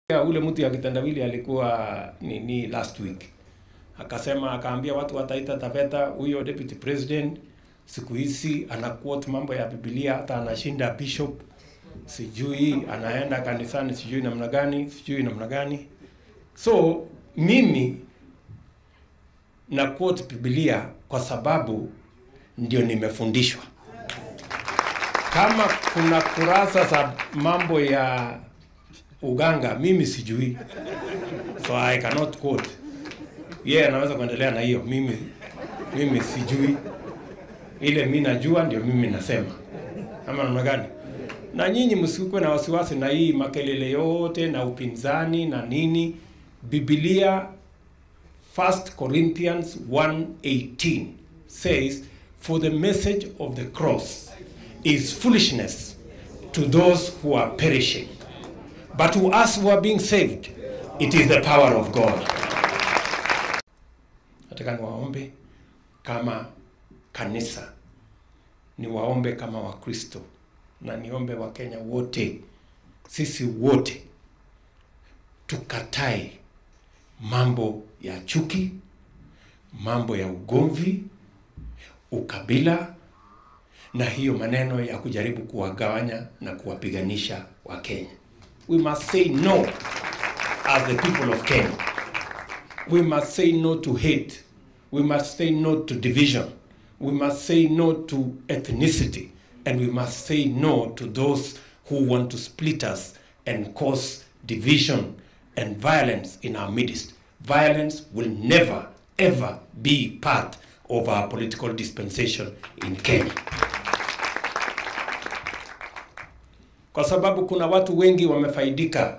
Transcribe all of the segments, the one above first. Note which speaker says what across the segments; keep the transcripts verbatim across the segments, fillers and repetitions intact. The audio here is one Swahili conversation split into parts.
Speaker 1: Ule mtu ya kitandawili alikuwa ni, ni last week. Akasema akaambia watu wataita Taveta, huyo deputy president siku hizi ana quote mambo ya Biblia, hata anashinda bishop, sijui anaenda kanisani sijui namna gani, sijui namna gani. So mimi na quote Biblia kwa sababu ndio nimefundishwa. Kama kuna kurasa za mambo ya uganga mimi sijui, so I cannot quote. Yeah, naweza kuendelea na hiyo. Mimi mimi sijui. Ile mimi najua ndio mimi nasema. Ama namna gani? Na nyinyi msikuwe na wasiwasi na hii makelele yote na upinzani na nini. Biblia First Corinthians one eighteen says, for the message of the cross is foolishness to those who are perishing, but to us who are being saved, it is the power of God. Nataka niwaombe kama kanisa, niwaombe kama Wakristo, na niombe Wakenya wote, sisi wote tukatae mambo ya chuki, mambo ya ugomvi, ukabila, na hiyo maneno ya kujaribu kuwagawanya na kuwapiganisha Wakenya. We must say no as the people of Kenya. We must say no to hate. We must say no to division. We must say no to ethnicity. And we must say no to those who want to split us and cause division and violence in our midst. Violence will never, ever be part of our political dispensation in Kenya. Kwa sababu kuna watu wengi wamefaidika.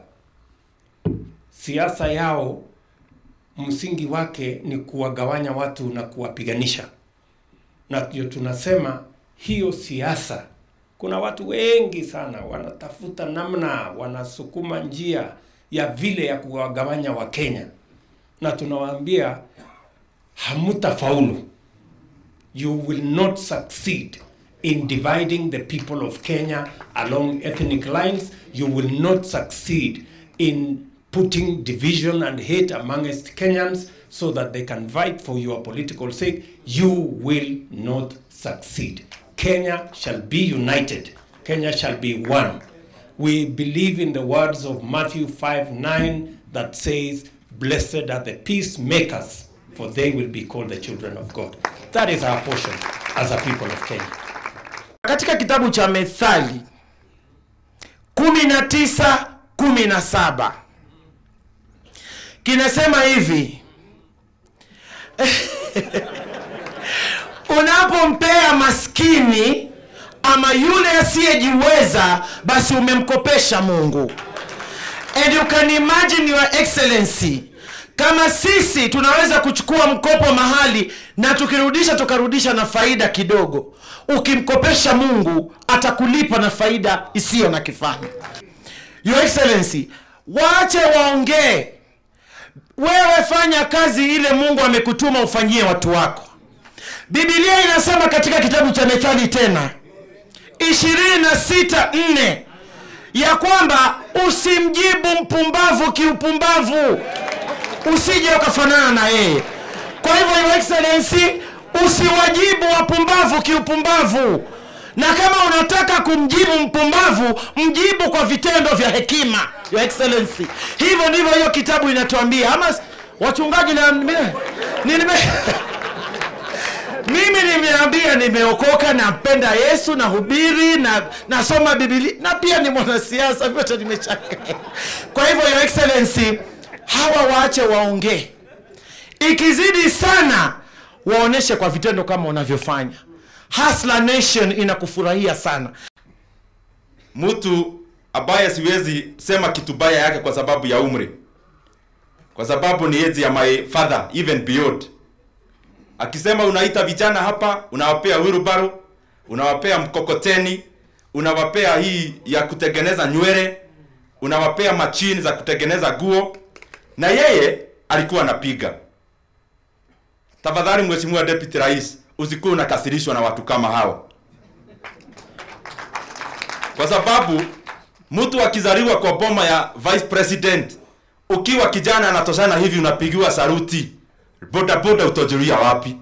Speaker 1: Siasa yao msingi wake ni kuwagawanya watu na kuwapiganisha. Na tunasema hiyo siasa, kuna watu wengi sana wanatafuta namna, wanasukuma njia ya vile ya kuwagawanya Wakenya. Na tunawaambia hamutafaulu. You will not succeed in dividing the people of Kenya along ethnic lines. You will not succeed in putting division and hate amongst Kenyans so that they can fight for your political sake. You will not succeed. Kenya shall be united. Kenya shall be one. We believe in the words of Matthew five nine that says, blessed are the peacemakers, for they will be called the children of God. That is our portion as a people of Kenya.
Speaker 2: Katika kitabu cha Methali kumi na tisa kumi na saba kinasema hivi, unapompea maskini ama yule asiyejiweza, basi umemkopesha Mungu. And you can imagine, your excellency, kama sisi tunaweza kuchukua mkopo mahali na tukirudisha tukarudisha na faida kidogo, ukimkopesha Mungu atakulipa na faida isiyo na kifani. Your excellency, waache waongee. Wewe fanya kazi ile Mungu amekutuma ufanyie watu wako. Biblia inasema katika kitabu cha Methali tena ishirini na sita nne ya kwamba usimjibu mpumbavu kiupumbavu, usije ukafanana na yeye. Kwa hivyo, your excellency, usiwajibu wapumbavu kiupumbavu. Na kama unataka kumjibu mpumbavu, mjibu kwa vitendo vya hekima, your excellency. Hivyo ndivyo hiyo kitabu inatuambia. Ama wachungaji na nime mimi nimeambia nimeokoka, napenda Yesu, na hubiri, na nasoma Biblia, na pia ni mwanasiasa, vyote nimechaka. Kwa hivyo, your excellency, hawa waache waongee. Ikizidi sana waoneshe kwa vitendo kama unavyofanya. Hustler Nation inakufurahia sana.
Speaker 3: Mtu abaya siwezi sema kitu baya yake kwa sababu ya umri. Kwa sababu ni age ya my father, even beyond. Akisema unaita vijana hapa, unawapea wheelbarrow, unawapea mkokoteni, unawapea hii ya kutengeneza nywele, unawapea machine za kutengeneza guo, na yeye alikuwa anapiga. Tafadhali Mheshimiwa Deputy Rais, usikuwe unakasirishwa na watu kama hao. Kwa sababu Mtu akizaliwa kwa boma ya vice president, ukiwa kijana anatoshana hivi unapigiwa saruti. Boda boda utajulia wapi?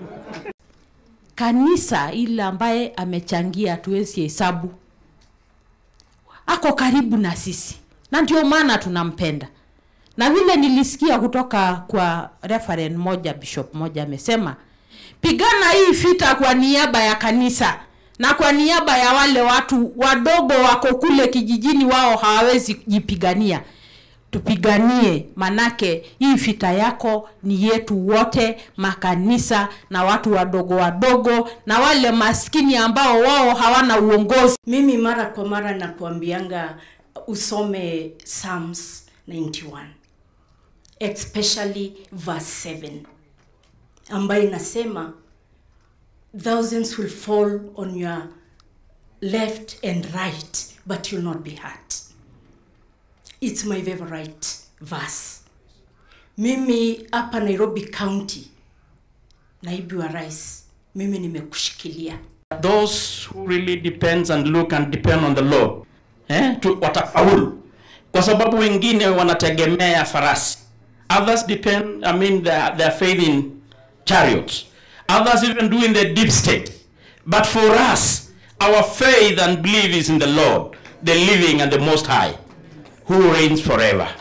Speaker 4: Kanisa ile ambaye amechangia tuwezi hesabu, ako karibu na sisi, na ndio maana tunampenda. Na vile nilisikia kutoka kwa referent moja, bishop moja amesema, pigana hii vita kwa niaba ya kanisa na kwa niaba ya wale watu wadogo wako kule kijijini, wao hawawezi jipigania. Tupiganie, manake hii vita yako ni yetu wote, makanisa na watu wadogo wadogo na wale maskini ambao wao hawana uongozi.
Speaker 5: Mimi mara kwa mara nakuambianga usome Psalms ninety-one, especially verse seven, ambayo inasema thousands will fall on your left and right, but you'll not be hurt. It's my favorite verse. Mimi hapa Nairobi County, naibu wa rais, mimi nimekushikilia.
Speaker 6: Those who really depends and look and depend on the Lord, eh, tu watafaulu. Kwa sababu wengine wanategemea farasi. Others depend, I mean, their, their faith in chariots. Others even do in the deep state. But for us, our faith and belief is in the Lord, the living and the Most High, who reigns forever.